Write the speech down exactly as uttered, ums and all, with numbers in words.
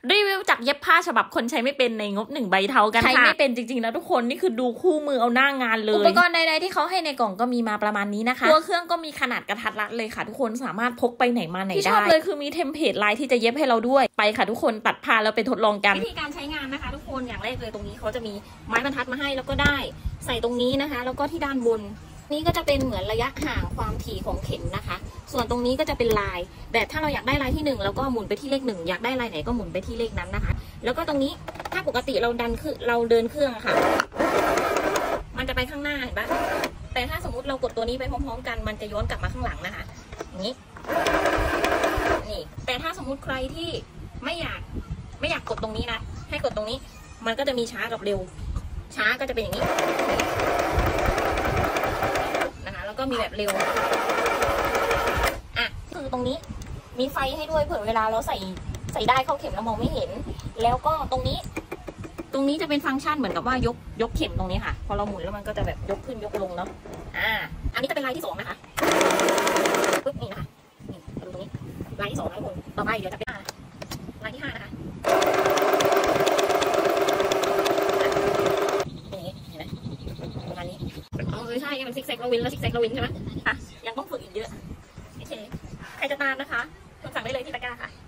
รีวิวจากเย็บผ้าฉบับคนใช้ไม่เป็นในงบหนึ่งใบเทากันค่ะใช้ไม่เป็นจริงๆแล้วทุกคนนี่คือดูคู่มือเอาหน้างานเลยอุปกรณ์ใดๆที่เขาให้ในกล่องก็มีมาประมาณนี้นะคะตัวเครื่องก็มีขนาดกระทัดรัดเลยค่ะทุกคนสามารถพกไปไหนมาไหนได้ที่ชอบเลยคือมีเทมเพลตลายที่จะเย็บให้เราด้วยไปค่ะทุกคนตัดผ้าแล้วไปทดลองกันวิธีการใช้งานนะคะทุกคนอย่างแรกเลยตรงนี้เขาจะมีไม้บรรทัดมาให้แล้วก็ได้ใส่ตรงนี้นะคะแล้วก็ที่ด้านบนนี้ก็จะเป็นเหมือนระยะห่างความถี่ของเข็มนะคะส่วนตรงนี้ก็จะเป็นลายแบบถ้าเราอยากได้ลายที่หนึ่งแล้วก็หมุนไปที่เลขหนึ่งอยากได้ลายไหนก็หมุนไปที่เลขนั้นนะคะแล้วก็ตรงนี้ถ้าปกติเราดันคือเราเดินเครื่องค่ะมันจะไปข้างหน้าเห็นปะแต่ถ้าสมมุติเรากดตัวนี้ไปพร้อมๆกันมันจะย้อนกลับมาข้างหลังนะคะอย่างนี้นี่แต่ถ้าสมมุติใครที่ไม่อยากไม่อยากกดตรงนี้นะให้กดตรงนี้มันก็จะมีช้ากับเร็วช้าก็จะเป็นอย่างนี้ก็มีแบบเร็วอ่ะคือตรงนี้มีไฟให้ด้วยเผื่อเวลาเราใส่ใส่ได้เข้าเข็มแล้วมองไม่เห็นแล้วก็ตรงนี้ตรงนี้จะเป็นฟังก์ชันเหมือนกับว่ายกยกเข็มตรงนี้ค่ะพอเราหมุนแล้วมันก็จะแบบยกขึ้นยกลงเนาะอ่าอันนี้จะเป็นลายที่สองนะคะปึ๊บนี่นะคะนี่ดูตรงนี้ลายที่สองนะทุกคนต่อไปเดี๋ยวจะเป็นลายที่ห้านะคะใช่มันซิกแซกเราวินแล้วซิกแซกเราวินใช่ไหมค่ะยังต้องฝึกอีกเยอะโอเคใครจะตามนะคะสั่งได้เลยที่ตะกร้าค่ะ